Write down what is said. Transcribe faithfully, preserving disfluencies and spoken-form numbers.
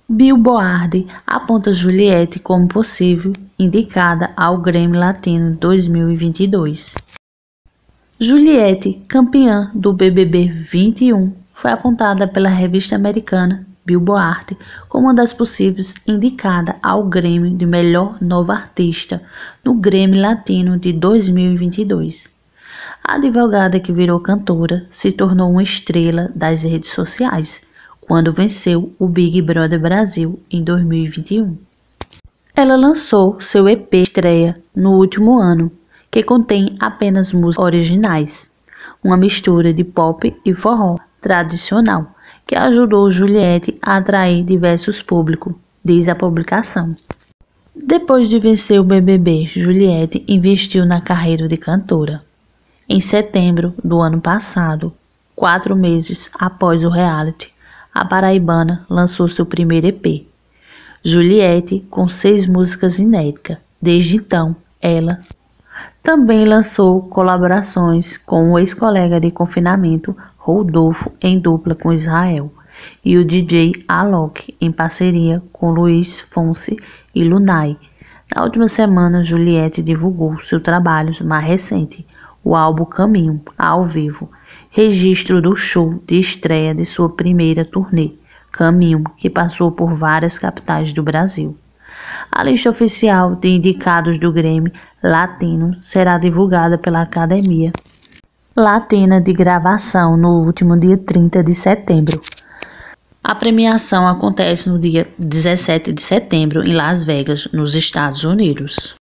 Billboard aponta Juliette como possível indicada ao Grammy Latino dois mil e vinte e dois. Juliette, campeã do B B B vinte e um, foi apontada pela revista americana Billboard como uma das possíveis indicada ao Grammy de Melhor Nova Artista no Grammy Latino de dois mil e vinte e dois. A advogada, que virou cantora, se tornou uma estrela das redes sociais quando venceu o Big Brother Brasil em dois mil e vinte e um. Ela lançou seu E P estreia no último ano, que contém apenas músicas originais, uma mistura de pop e forró tradicional, que ajudou Juliette a atrair diversos públicos, diz a publicação. Depois de vencer o B B B, Juliette investiu na carreira de cantora. Em setembro do ano passado, quatro meses após o reality, a paraibana lançou seu primeiro E P, Juliette, com seis músicas inéditas. Desde então, ela também lançou colaborações com o ex-colega de confinamento Rodolfo, em dupla com Israel, e o D J Alok, em parceria com Luiz Fonsi e Lunay. Na última semana, Juliette divulgou seu trabalho mais recente, o álbum Caminho, ao vivo, registro do show de estreia de sua primeira turnê, Caminho, que passou por várias capitais do Brasil. A lista oficial de indicados do Grammy Latino será divulgada pela Academia Latina de Gravação no último dia trinta de setembro. A premiação acontece no dia dezessete de setembro em Las Vegas, nos Estados Unidos.